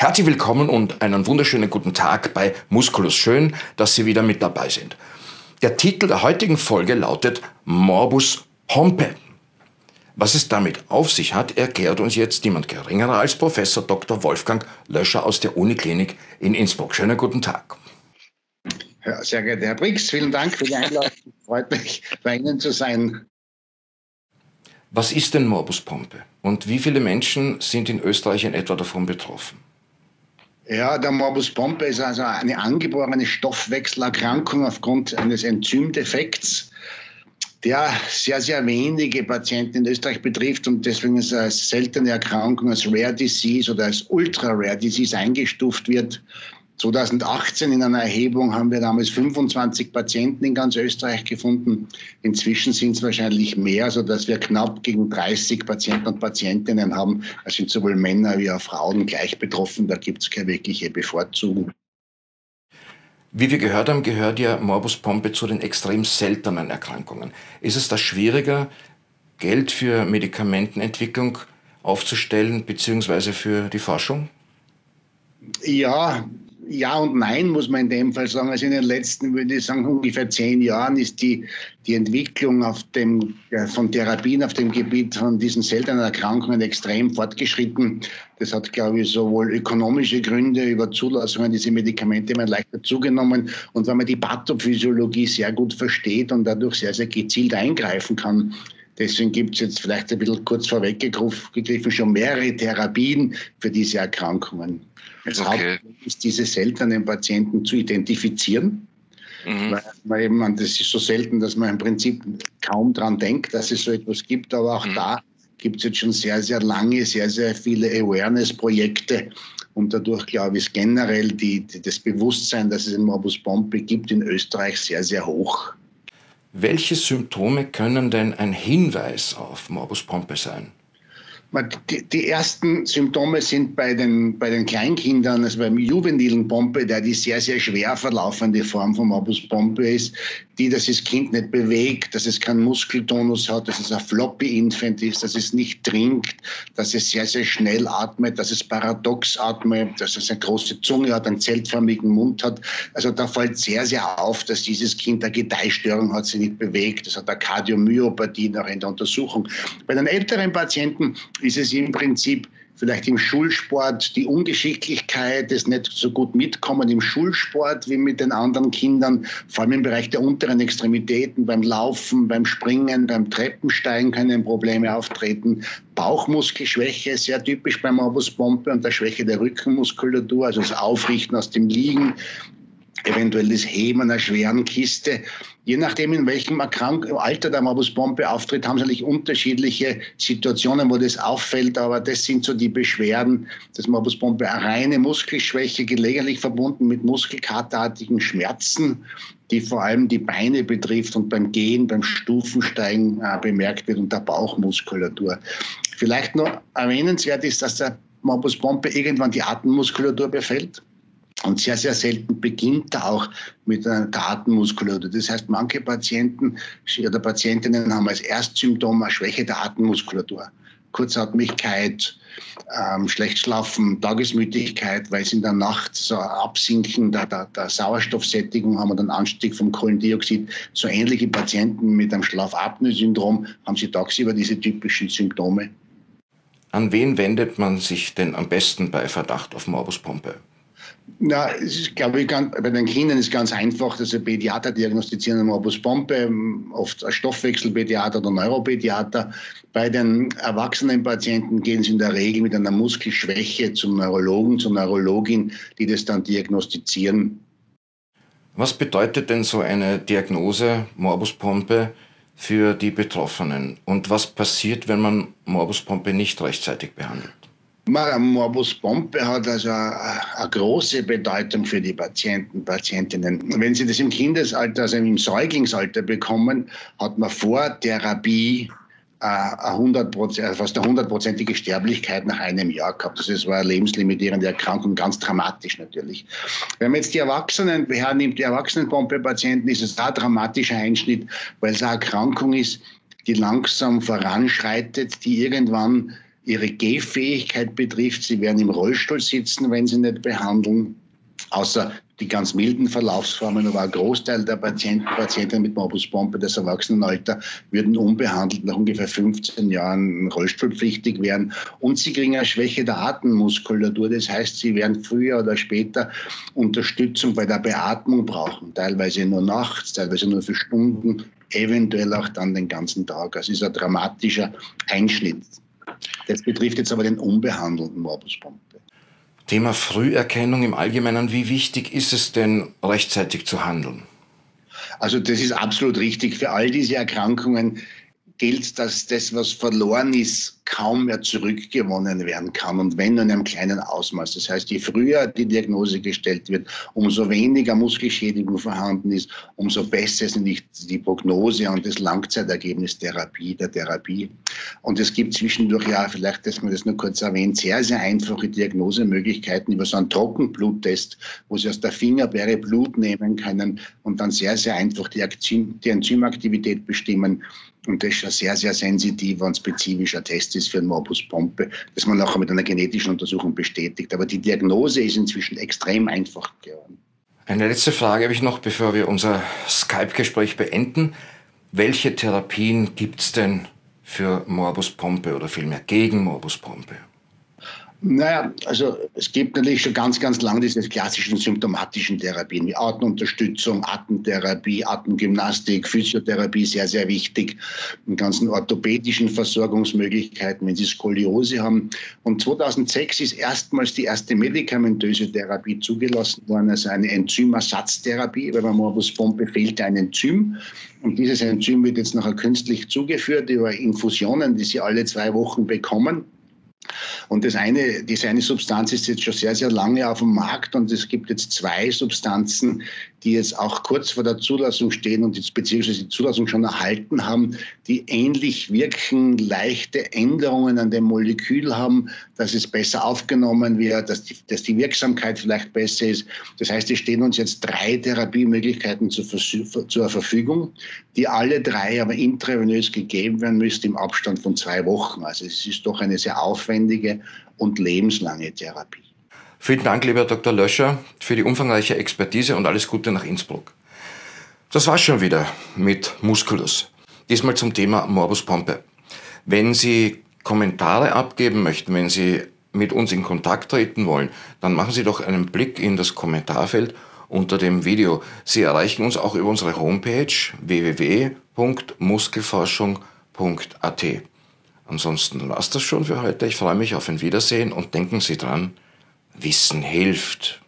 Herzlich willkommen und einen wunderschönen guten Tag bei Musculus. Schön, dass Sie wieder mit dabei sind. Der Titel der heutigen Folge lautet Morbus Pompe. Was es damit auf sich hat, erklärt uns jetzt niemand geringerer als Professor Dr. Wolfgang Löscher aus der Uniklinik in Innsbruck. Schönen guten Tag. Ja, sehr geehrter Herr Brix, vielen Dank für die Einladung. Freut mich, bei Ihnen zu sein. Was ist denn Morbus Pompe und wie viele Menschen sind in Österreich in etwa davon betroffen? Ja, der Morbus Pompe ist also eine angeborene Stoffwechselerkrankung aufgrund eines Enzymdefekts, der sehr, sehr wenige Patienten in Österreich betrifft und deswegen ist als seltene Erkrankung, als Rare Disease oder als Ultra Rare Disease eingestuft wird. 2018 in einer Erhebung haben wir damals 25 Patienten in ganz Österreich gefunden. Inzwischen sind es wahrscheinlich mehr, sodass wir knapp gegen 30 Patienten und Patientinnen haben. Es sind sowohl Männer wie auch Frauen gleich betroffen. Da gibt es keine wirkliche Bevorzugung. Wie wir gehört haben, gehört ja Morbus Pompe zu den extrem seltenen Erkrankungen. Ist es da schwieriger, Geld für Medikamentenentwicklung aufzustellen bzw. für die Forschung? Ja und nein, muss man in dem Fall sagen. Also in den letzten, würde ich sagen, ungefähr 10 Jahren ist die Entwicklung von Therapien auf dem Gebiet von diesen seltenen Erkrankungen extrem fortgeschritten. Das hat, glaube ich, sowohl ökonomische Gründe über Zulassungen, diese Medikamente immer leichter zugenommen. Und wenn man die Pathophysiologie sehr gut versteht und dadurch sehr, sehr gezielt eingreifen kann, deswegen gibt es jetzt vielleicht ein bisschen kurz vorweggegriffen schon mehrere Therapien für diese Erkrankungen. Das Hauptproblem ist, diese seltenen Patienten zu identifizieren. Weil eben, das ist so selten, dass man im Prinzip kaum daran denkt, dass es so etwas gibt. Aber auch da gibt es jetzt schon sehr, sehr lange, sehr, sehr viele Awareness-Projekte. Und dadurch, glaube ich, ist generell das Bewusstsein, dass es einen Morbus Pompe gibt, in Österreich sehr, sehr hoch. Welche Symptome können denn ein Hinweis auf Morbus Pompe sein? Die ersten Symptome sind bei den Kleinkindern, also beim juvenilen Pompe, der die sehr, sehr schwer verlaufende Form von Morbus Pompe ist, dass das Kind nicht bewegt, dass es keinen Muskeltonus hat, dass es ein Floppy Infant ist, dass es nicht trinkt, dass es sehr, sehr schnell atmet, dass es paradox atmet, dass es eine große Zunge hat, einen zeltförmigen Mund hat. Also da fällt sehr, sehr auf, dass dieses Kind eine Gedeihstörung hat, sich nicht bewegt. Das hat eine Kardiomyopathie nach in der Untersuchung. Bei den älteren Patienten ist es im Prinzip vielleicht im Schulsport die Ungeschicklichkeit, das nicht so gut mitkommen im Schulsport wie mit den anderen Kindern, vor allem im Bereich der unteren Extremitäten, beim Laufen, beim Springen, beim Treppensteigen können Probleme auftreten. Bauchmuskelschwäche, sehr typisch beim Morbus Pompe und der Schwäche der Rückenmuskulatur, also das Aufrichten aus dem Liegen, eventuell das Heben einer schweren Kiste. Je nachdem, in welchem Alter der Morbus Pompe auftritt, haben sie natürlich unterschiedliche Situationen, wo das auffällt, aber das sind so die Beschwerden des Morbus Pompe. Eine reine Muskelschwäche, gelegentlich verbunden mit muskelkaterartigen Schmerzen, die vor allem die Beine betrifft und beim Gehen, beim Stufensteigen bemerkt wird und der Bauchmuskulatur. Vielleicht noch erwähnenswert ist, dass der Morbus Pompe irgendwann die Atemmuskulatur befällt. Und sehr, sehr selten beginnt er auch mit einer Atemmuskulatur. Das heißt, manche Patienten oder Patientinnen haben als Erstsymptom eine Schwäche der Atemmuskulatur. Kurzatmigkeit, schlecht schlafen, Tagesmüdigkeit, weil sie in der Nacht so ein Absinken der Sauerstoffsättigung haben und einen Anstieg vom Kohlendioxid. So ähnliche Patienten mit einem Schlafapnoe-Syndrom haben sie tagsüber diese typischen Symptome. An wen wendet man sich denn am besten bei Verdacht auf Morbus Pompe? Na, es ist, glaube ich, bei den Kindern ist ganz einfach, dass Pädiater diagnostizieren einen Morbus Pompe, oft ein Stoffwechselpädiater oder Neuropädiater. Bei den erwachsenen Patienten gehen sie in der Regel mit einer Muskelschwäche zum Neurologen, zur Neurologin, die das dann diagnostizieren. Was bedeutet denn so eine Diagnose Morbus Pompe für die Betroffenen? Und was passiert, wenn man Morbus Pompe nicht rechtzeitig behandelt? Morbus Pompe hat also eine große Bedeutung für die Patienten, Patientinnen. Wenn sie das im Kindesalter, also im Säuglingsalter bekommen, hat man vor Therapie fast eine 100%ige Sterblichkeit nach einem Jahr gehabt. Das war eine lebenslimitierende Erkrankung, ganz dramatisch natürlich. Wenn man jetzt die Erwachsenen hernimmt, die Erwachsenenpompe-Patienten, ist es auch ein dramatischer Einschnitt, weil es eine Erkrankung ist, die langsam voranschreitet, die irgendwann ihre Gehfähigkeit betrifft. Sie werden im Rollstuhl sitzen, wenn sie nicht behandeln. Außer die ganz milden Verlaufsformen, aber ein Großteil der Patienten mit Morbus Pompe des Erwachsenenalter würden unbehandelt nach ungefähr 15 Jahren rollstuhlpflichtig werden. Und sie kriegen eine Schwäche der Atemmuskulatur. Das heißt, sie werden früher oder später Unterstützung bei der Beatmung brauchen. Teilweise nur nachts, teilweise nur für Stunden, eventuell auch dann den ganzen Tag. Also es ist ein dramatischer Einschnitt. Das betrifft jetzt aber den unbehandelten Morbus Pompe. Thema Früherkennung im Allgemeinen. Wie wichtig ist es denn, rechtzeitig zu handeln? Also das ist absolut richtig. Für all diese Erkrankungen gilt, dass das, was verloren ist, kaum mehr zurückgewonnen werden kann und wenn nur in einem kleinen Ausmaß. Das heißt, je früher die Diagnose gestellt wird, umso weniger Muskelschädigung vorhanden ist, umso besser ist die Prognose und das Langzeitergebnis der Therapie. Und es gibt zwischendurch ja, vielleicht, dass man das nur kurz erwähnt, sehr, sehr einfache Diagnosemöglichkeiten über so einen Trockenbluttest, wo Sie aus der Fingerbeere Blut nehmen können und dann sehr, sehr einfach die Enzymaktivität bestimmen. Und das ist ein sehr, sehr sensitiver und spezifischer Test ist für den Morbus Pompe, das man nachher mit einer genetischen Untersuchung bestätigt. Aber die Diagnose ist inzwischen extrem einfach geworden. Eine letzte Frage habe ich noch, bevor wir unser Skype-Gespräch beenden. Welche Therapien gibt es denn für Morbus Pompe oder vielmehr gegen Morbus Pompe? Naja, also es gibt natürlich schon ganz, ganz lange diese klassischen symptomatischen Therapien wie Atemunterstützung, Atemtherapie, Atemgymnastik, Physiotherapie, sehr, sehr wichtig. Die ganzen orthopädischen Versorgungsmöglichkeiten, wenn Sie Skoliose haben. Und 2006 ist erstmals die erste medikamentöse Therapie zugelassen worden, also eine Enzymersatztherapie, weil bei Morbus Pompe fehlt ein Enzym. Und dieses Enzym wird jetzt nachher künstlich zugeführt über Infusionen, die Sie alle 2 Wochen bekommen. Und diese eine Substanz ist jetzt schon sehr, sehr lange auf dem Markt und es gibt jetzt 2 Substanzen, die jetzt auch kurz vor der Zulassung stehen und jetzt beziehungsweise die Zulassung schon erhalten haben, die ähnlich wirken, leichte Änderungen an dem Molekül haben, dass es besser aufgenommen wird, dass die Wirksamkeit vielleicht besser ist. Das heißt, es stehen uns jetzt 3 Therapiemöglichkeiten zur Verfügung, die alle 3 aber intravenös gegeben werden müssen im Abstand von 2 Wochen. Also es ist doch eine sehr aufwendige und lebenslange Therapie. Vielen Dank, lieber Dr. Löscher, für die umfangreiche Expertise und alles Gute nach Innsbruck. Das war's schon wieder mit Musculus. Diesmal zum Thema Morbus Pompe. Wenn Sie Kommentare abgeben möchten, wenn Sie mit uns in Kontakt treten wollen, dann machen Sie doch einen Blick in das Kommentarfeld unter dem Video. Sie erreichen uns auch über unsere Homepage www.muskelforschung.at. Ansonsten war's das schon für heute. Ich freue mich auf ein Wiedersehen und denken Sie dran, Wissen hilft.